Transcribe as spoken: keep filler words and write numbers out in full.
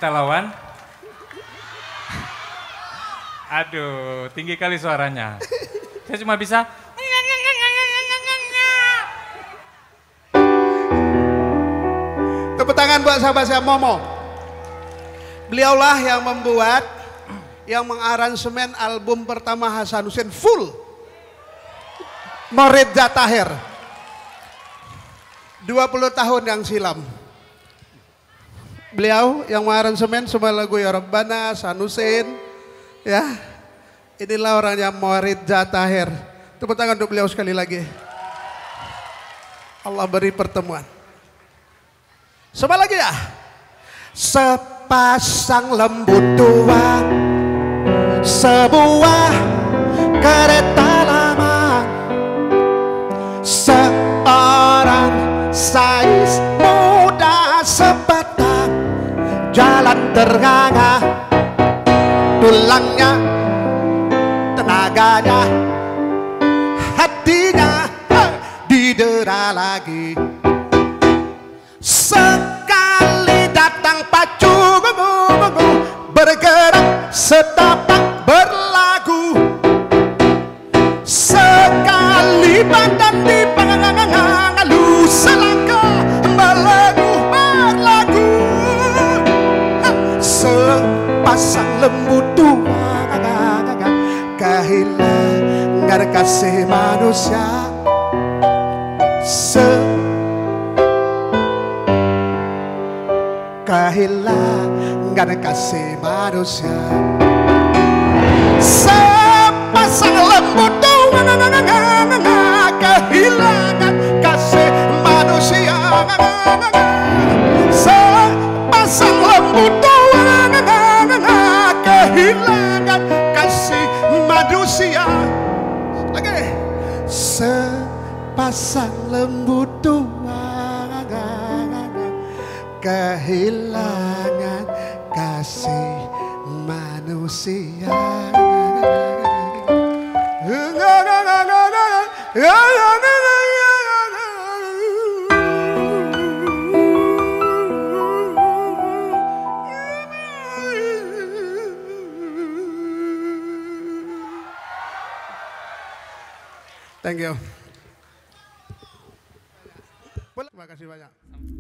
kita lawan. Aduh, tinggi kali suaranya. Saya cuma bisa. Tepuk tangan buat sahabat saya Momo. Beliaulah yang membuat, yang mengaransemen album pertama Hasanuddin full. Moridza Tahir. dua puluh tahun yang silam. Beliau yang mengaransemen semua lagu Ya Rabbana, Hasanuddin. Ya, inilah orangnya Moridza Tahir. Tepuk tangan untuk beliau sekali lagi. Allah beri pertemuan. Coba lagi ya. Sepasang lembu tua, sebuah kereta lama, seorang sais muda sebatang jalan ternganga, tulangnya, tenaganya, hatinya didera lagi. Sekali datang pacu gugu-gugu, bergerak setapak berlagu. Sekali badan dipanggang-ngalu, selangkah berlagu berlagu. Sepasang lembu tua kehilangan kasih manusia. Se kehilangan kasih manusia. Sepasang lembu tua kehilangan kasih manusia. Sepasang lembu tua kehilangan kasih manusia. Lagi. Sepasang lembu tua kehilangan kasih manusia. Thank you. Terima kasih banyak.